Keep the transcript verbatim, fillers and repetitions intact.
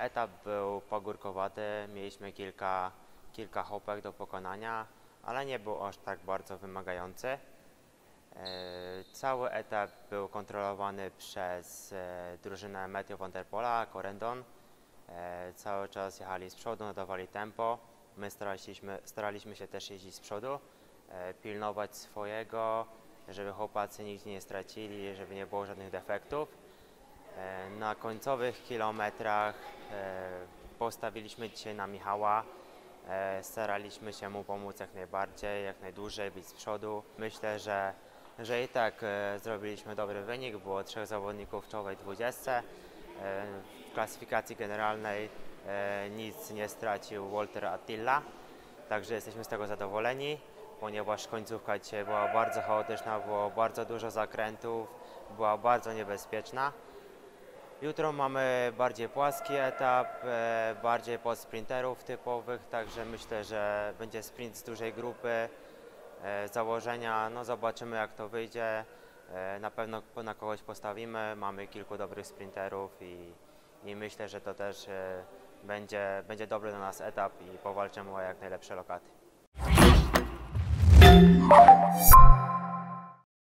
Etap był pagórkowaty, mieliśmy kilka, kilka hopek do pokonania, ale nie był aż tak bardzo wymagający. E, Cały etap był kontrolowany przez e, drużynę Meteo van der Pola, Corendon. E, Cały czas jechali z przodu, nadawali tempo. My staraliśmy, staraliśmy się też jeździć z przodu, e, pilnować swojego, żeby chłopacy nigdzie nie stracili, żeby nie było żadnych defektów. E, Na końcowych kilometrach e, postawiliśmy dzisiaj na Michała. E, Staraliśmy się mu pomóc jak najbardziej, jak najdłużej, być z przodu. Myślę, że, że i tak e, zrobiliśmy dobry wynik. Było trzech zawodników w czołowej dwudziestce. E, W klasyfikacji generalnej e, nic nie stracił Walter Attila, także jesteśmy z tego zadowoleni, ponieważ końcówka dzisiaj była bardzo chaotyczna, było bardzo dużo zakrętów, była bardzo niebezpieczna. Jutro mamy bardziej płaski etap, e, bardziej pod sprinterów typowych, także myślę, że będzie sprint z dużej grupy. E, Założenia, no zobaczymy jak to wyjdzie. E, Na pewno na kogoś postawimy, mamy kilku dobrych sprinterów i, i myślę, że to też e, będzie, będzie dobry dla nas etap i powalczymy o jak najlepsze lokaty.